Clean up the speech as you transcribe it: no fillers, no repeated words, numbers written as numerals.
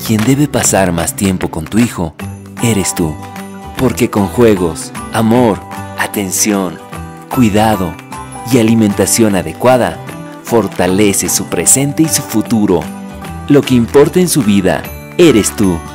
quien debe pasar más tiempo con tu hijo eres tú. Porque con juegos, amor, atención, cuidado y alimentación adecuada, fortalece su presente y su futuro. Lo que importa en su vida eres tú.